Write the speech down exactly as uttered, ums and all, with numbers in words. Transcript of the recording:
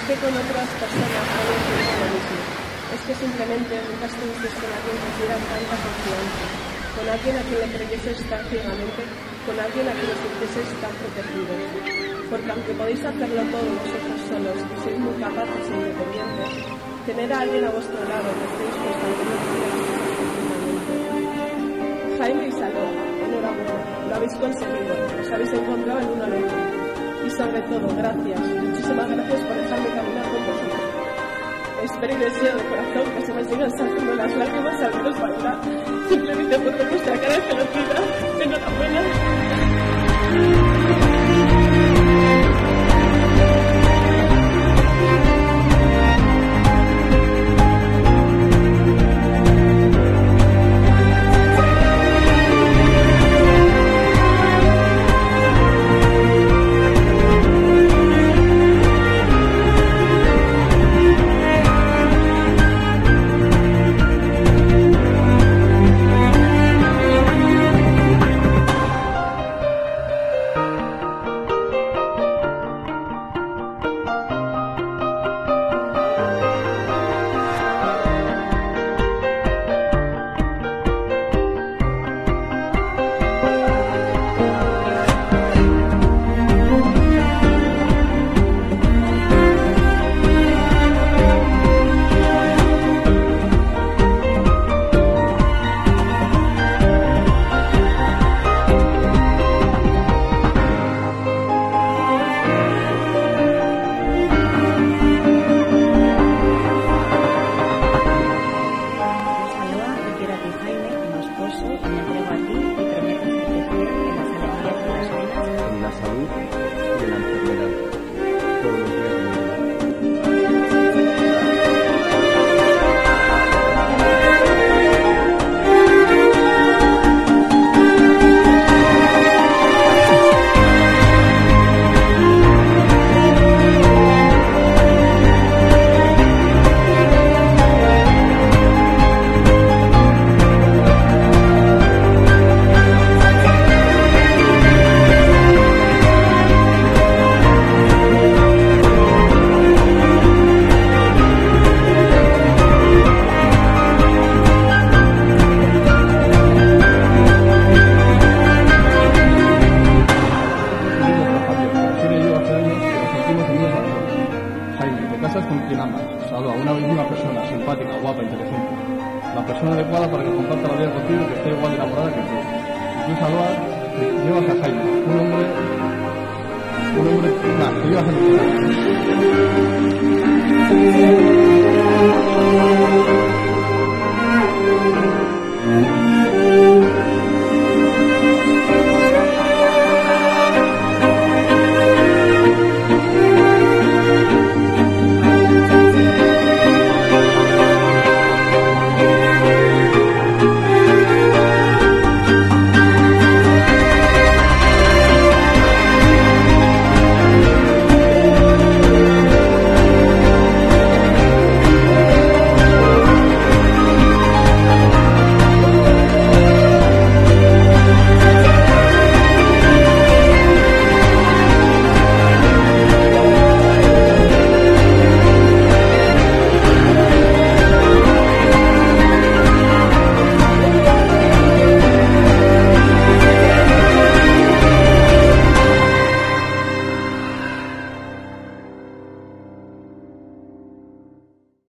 que con otras personas no lo entiendo lo mismo. Es que simplemente nunca estuvisteis con alguien que os diera tanta confianza, con alguien a quien le creyeseis tan ciegamente, con alguien a quien os sintieseis tan protegidos. Porque aunque podéis hacerlo todo vosotros solos y sois muy capaces e independientes, tener a alguien a vuestro lado que estéis constantemente profundamente. Jaime y Salud, enhorabuena, lo habéis conseguido, os habéis encontrado el uno al otro. Y sobre todo, gracias, muchísimas gracias por dejarme caminar con vosotros. Espero y deseo de corazón que se me sigan saltando las lágrimas al veros bailar, simplemente por ver vuestra cara de felicidad. Enhorabuena. La persona adecuada para que comparta la vida contigo y que esté igual de enamorada que tú. Y tú, Salva, te llevas a Jaime, un hombre, un hombre, nada, te llevas a mi